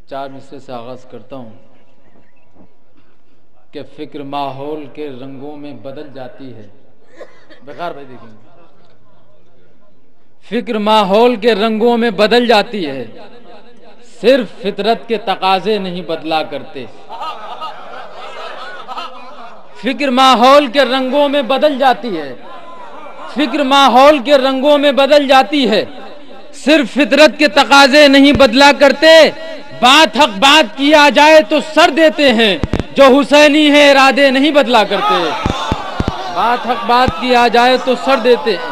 4 مصرے سے آغاز کرتا ہوں کہ فکر ماحول کے رنگوں میں بدل جاتی ہے. بغیر بھائی دیکھیں گے. فکر ماحول کے رنگوں میں بدل جاتی ہے، صرف فطرت کے تقاضے نہیں بدلا کرتے. فکر ماحول کے رنگوں میں بدل جاتی ہے، فکر ماحول کے رنگوں میں بدل جاتی ہے، صرف فطرت کے تقاضے نہیں بدلا کرتے. بات حق بات کیا جائے تو سر دیتے ہیں، جو حسینی ہے ارادے نہیں بدلا کرتے. بات حق بات کیا جائے تو سر دیتے ہیں،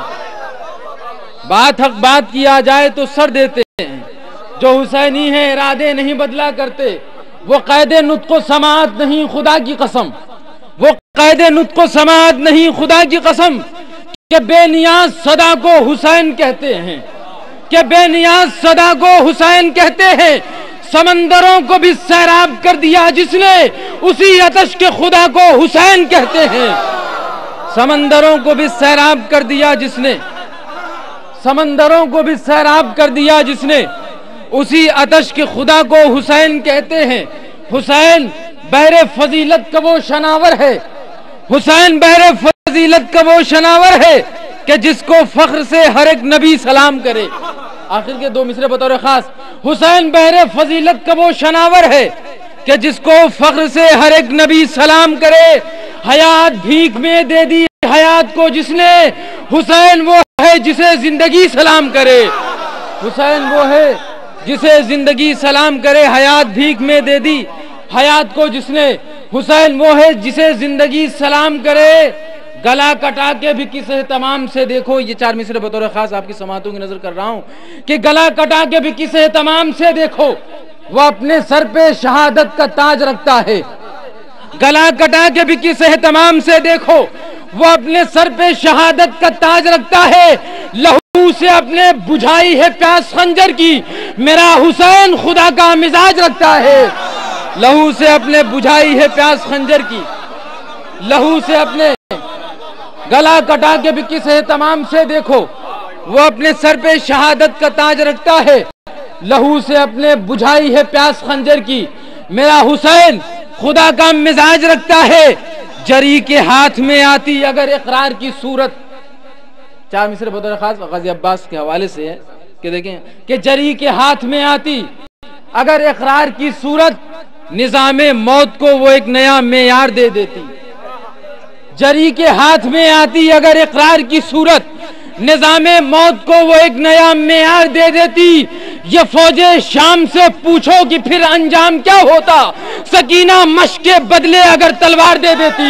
بات حق بات کیا جائے تو سر دیتے ہیں، جو حسینی ہے ارادے نہیں بدلا کرتے. وہ قید نطق و سماعت نہیں خدا کی قسم، وہ قید نطق و سماعت نہیں خدا کی قسم، کہ بے نیاز صدا کو حسین کہتے ہیں، کہ بے نیاز صدا کو حسین کہتے ہیں. سمندروں کو بھی سیراب کر دیا جس نے، اسی آتش کے خدا کو حسین کہتے ہیں. سمندروں کو بھی سیراب کر دیا جس نے، سمندروں کو بھی سیراب کر دیا جس نے، اسی آتش کے خدا کو حسین کہتے ہیں. حسین بحر فضیلت کا وہ شناور ہے، حسین بحر فضیلت کا وہ شناور ہے، کہ جس کو فخر سے ہر ایک نبی سلام کرے. آخر کے 2 مصرے بطور خاص. حسین بحر فضیلت کا وہ شناور ہے، کہ جس کو فخر سے ہر ایک نبی سلام کرے. حیات بھیک میں دے دی حیات کو جس نے، حسین وہ ہے جسے زندگی سلام کرے. حسین وہ ہے جسے زندگی سلام کرے. حیات بھیک میں دے دی حیات کو جس نے، حسین وہ ہے جسے زندگی سلام کرے. گلا کٹا کے بھی کس اہتمام سے دیکھو. یہ 4 مصرے بطور خاص آپ کی سماعتوں کی نظر کر رہا ہوں، کہ گلا کٹا کے بھی کس اہتمام سے دیکھو، وہ اپنے سر پہ شہادت کا تاج رکھتا ہے. گلا کٹا کے بھی کس اہتمام سے دیکھو، وہ اپنے سر پہ شہادت کا تاج رکھتا ہے. لہو سے اپنے بجھائی ہے پیاس خنجر کی، میرا حسین خدا کا مزاج رکھتا ہے. لہو سے اپنے بجھائی ہے پیاس خنجر کی، لہو سے اپنے گلا کٹا کے بھی کس اہتمام سے دیکھو، وہ اپنے سر پہ شہادت کا تاج رکھتا ہے. لہو سے اپنے بجھائی ہے پیاس خنجر کی، میرا حسین خدا کا مزاج رکھتا ہے. جری کے ہاتھ میں آتی اگر اقرار کی صورت. 4 مصرے بطور خاص غازی عباس کے حوالے سے ہے کہ دیکھیں کہ جری کے ہاتھ میں آتی اگر اقرار کی صورت، نظام موت کو وہ ایک نیا معیار دے دیتی. جری کے ہاتھ میں آتی اگر اقرار کی صورت، نظام موت کو وہ ایک نیا معیار دے دیتی. یہ فوج شام سے پوچھو کہ پھر انجام کیا ہوتا، سکینہ مشق کے بدلے اگر تلوار دے دیتی.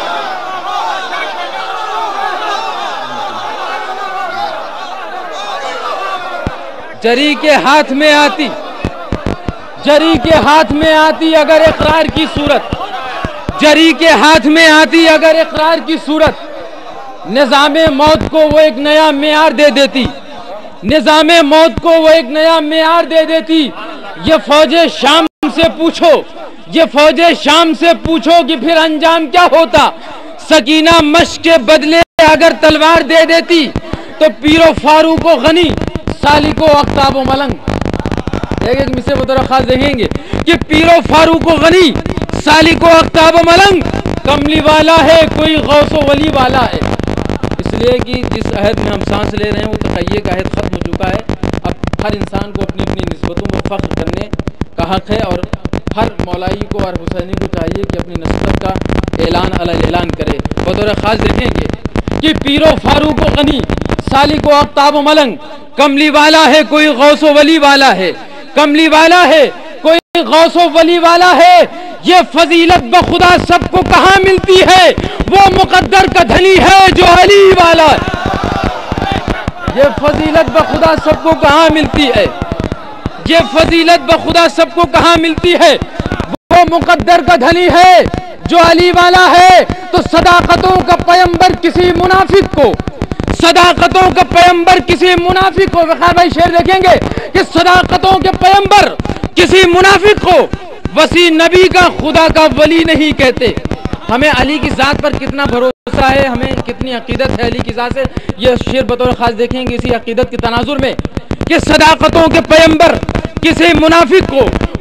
جری کے ہاتھ میں آتی، جری کے ہاتھ میں آتی اگر اقرار کی صورت، جری کے ہاتھ میں آتی اگر اقرار کی صورت، نظام موت کو وہ ایک نیا معیار دے دیتی. نظام موت کو وہ ایک نیا معیار دے دیتی. یہ فوج شام سے پوچھو، یہ فوج شام سے پوچھو کہ پھر انجام کیا ہوتا، سکینہ مشق کے بدلے اگر تلوار دے دیتی. تو پیر و فاروق و غنی، سالک و اقتاب و ملنگ. ایک مصرے بطور خاص دیکھیں گے کہ پیر و فاروق و غنی، سالک و اقتاب و ملنگ، کملی والا ہے کوئی غوث و ولی والا ہے. اس لیے کہ جس عہد میں ہم سانس لے رہے ہیں وہ تخیہ کا عہد ختم ہو چکا ہے. اب ہر انسان کو اپنی اپنی نسبتوں میں فخر کرنے کا حق ہے، اور ہر مولائی کو اور حسینی کو چاہیے کہ اپنی نسبت کا اعلان اعلان کرے. بطور خاص دیکھیں گے کہ پیر و فاروق و غنی، سالک و اقتاب و ملنگ، کملی والا ہے کوئی غوث و ولی والا ہے، کملی والا ہے کوئی غوث و ولی والا ہے. یہ فضیلت بخدا سب کو کہاں ملتی ہے، وہ مقدر کا دھنی ہے جو علی والا ہے. یہ فضیلت بخدا سب کو کہاں ملتی ہے، یہ فضیلت بخدا سب کو کہاں ملتی ہے، وہ مقدر کا دھنی ہے جو علی والا ہے. تو صداقتوں کا پیمبر کسی منافق کو، صداقتوں کا پیمبر کسی منافق کو، وقار بھائی شعر دیکھیں گے کہ صداقتوں کے پیمبر کسی منافق کو وسیع نبی کا خدا کا ولی نہیں کہتے. ہمیں علی کی ذات پر کتنا بھروسہ ہے، ہمیں کتنی عقیدت ہے علی کی ذات سے. یہ شعر بطور خاص دیکھیں گے اسی عقیدت کے تناظر میں کہ صداقتوں کے پیمبر کسی منافق کو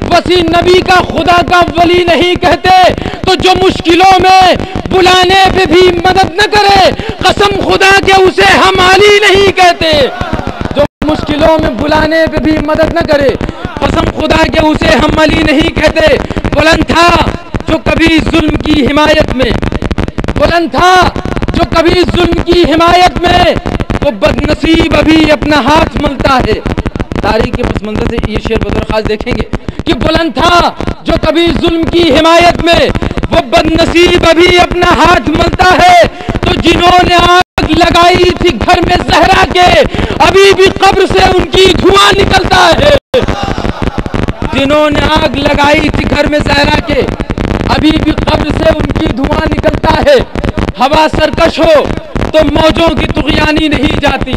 وسیع نبی کا خدا کا ولی نہیں کہتے تو جو مشکلوں میں بلانے پہ بھی مدد نہ کرے قسم خدا کے اسے ہم علی نہیں کہتے. جو مشکلوں میں بلانے پہ بھی مدد نہ کرے قسم خدا کے اسے ہم علی نہیں کہتے. بلند تھا جو کبھی ظلم کی حمایت میں، بلند تھا جو کبھی ظلم کی حمایت میں، وہ بد نصیب ابھی اپنا ہاتھ ملتا ہے. تاریخ کے پس منظر سے یہ شعر بطور خاص دیکھیں گے کہ بلند تھا جو کبھی ظلم کی حمایت میں، وہ بد نصیب ابھی اپنا ہاتھ ملتا ہے. تو جنہوں نے آگ لگائی تھی گھر میں زہرا کے ابھی بھی قبر سے ان کی دھواں نکلتا ہے. جنہوں نے آگ لگائی تھی گھر میں زہرا کے ابھی بھی قبر سے ان کی دھواں نکلتا ہے. ہوا سرکش ہو تو موجوں کی طغیانی نہیں جاتی.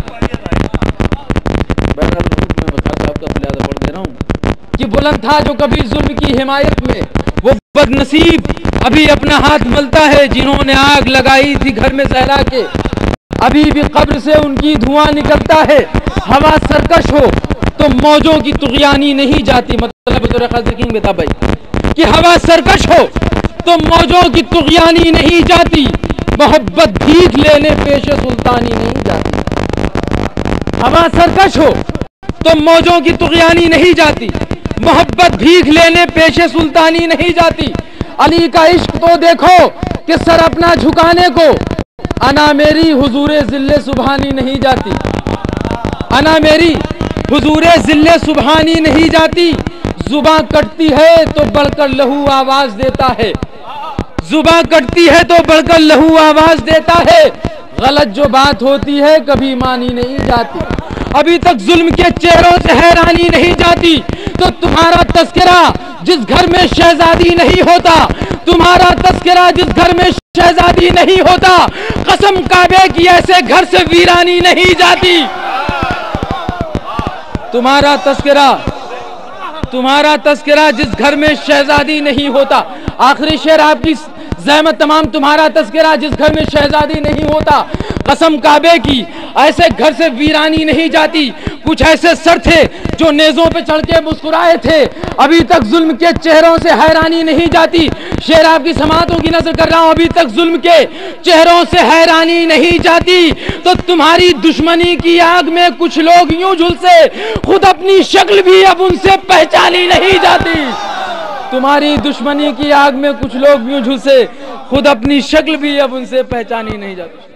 کہ بلند تھا جو کبھی ظلم کی حمایت میں، وہ بد نصیب ابھی اپنا ہاتھ ملتا ہے. جنہوں نے آگ لگائی تھی گھر میں زہرا کے ابھی بھی قبر سے ان کی دھواں نکلتا ہے. ہوا سرکش ہو تو موجوں کی طغیانی نہیں جاتی. مطلب بیٹا بھائی کہ ہوا سرکش ہو تو موجوں کی طغیانی نہیں جاتی. محبت بھیک لینے پیش سلطانی نہیں جاتی. ہوا سرکش ہو تو موجوں کی طغیانی نہیں جاتی. محبت بھیک لینے پیش سلطانی نہیں جاتی. علی کا عشق تو دیکھو کہ سر اپنا جھکانے کو انا میری حضور ذل سبحانی نہیں جاتی. انا میری حضور ذل سبحانی نہیں جاتی. زباں کٹتی ہے تو بڑھ کر لہو آواز دیتا ہے. زباں کٹتی ہے تو بڑھ کر لہو آواز دیتا ہے. غلط جو بات ہوتی ہے کبھی مانی نہیں جاتی. ابھی تک ظلم کے چہروں سے حیرانی نہیں جاتی. تو تمہارا تذکرہ جس گھر میں شہزادی نہیں ہوتا، تمہارا تذکرہ جس گھر میں شہزادی نہیں ہوتا، قسم کعبے کی ایسے گھر سے ویرانی نہیں جاتی. تمہارا تذکرہ جس گھر میں شہزادی نہیں ہوتا. آخری شعر آپ کی زحمت تمام. تمہارا تذکرہ جس گھر میں شہزادی نہیں ہوتا، قسم کعبے کی ایسے گھر سے ویرانی نہیں جاتی. کچھ ایسے سر تھے جو نیزوں پہ چڑھ کے مسکرائے تھے، ابھی تک ظلم کے چہروں سے حیرانی نہیں جاتی. شعر آپ کی سماعتوں کی نظر کر رہا ہوں. ابھی تک ظلم کے چہروں سے حیرانی نہیں جاتی. تو تمہاری دشمنی کی آگ میں کچھ لوگ یوں جھلسے خود اپنی شکل بھی اب ان سے پہچانی نہیں جاتی. تمہاری دشمنی کی آگ میں کچھ لوگ یوں جھلسے خود اپنی شکل بھی اب ان سے پہچانی نہیں جاتی.